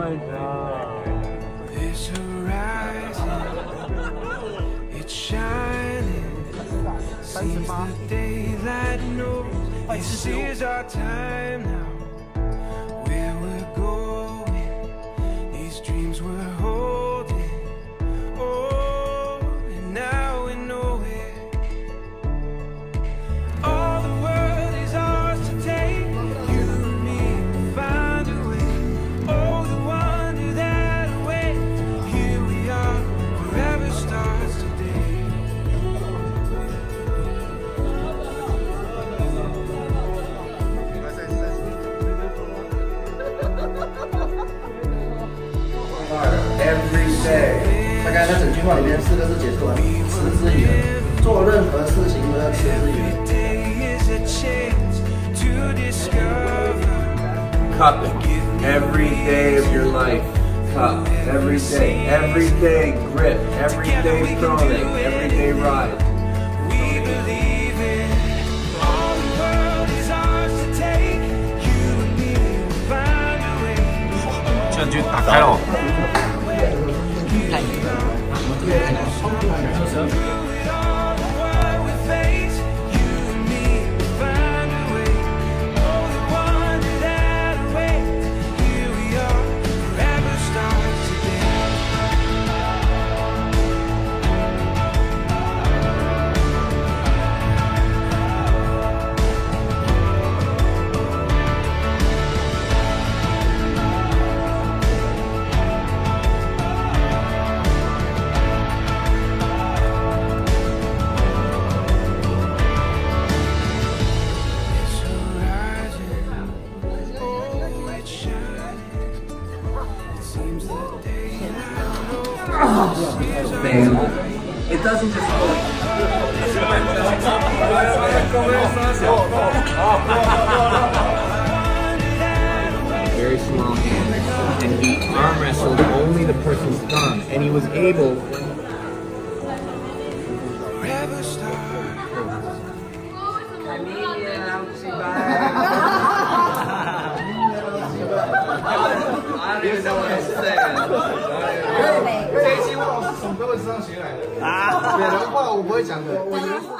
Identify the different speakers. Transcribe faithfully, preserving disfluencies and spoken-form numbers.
Speaker 1: my god.
Speaker 2: This horizon, it's shining. Seems the daylight knows this is our time now. Where we're going, these dreams we're holding. Oh, and now we know it. All the world is ours to take. You and me will find a way. Oh, the wonder that awaits. Here we are, forever starts today.
Speaker 3: Every day， 大概那整句话里面四个字解释完，持之以恒，做任何事情都要持之以恒。
Speaker 1: Cup it. Every day of your life. Cup. Every day. Every day grip. Every day throwing. Every day ride.
Speaker 2: We believe in all the world is ours to take. You and me will find a way.
Speaker 4: 这就打开了。
Speaker 1: It doesn't just go. Very small hand, and he arm wrestled only the person's thumb, and he was able.
Speaker 3: I don't even know what I'm saying. 这一期我是从各位身上学来的，别人话我不会讲的。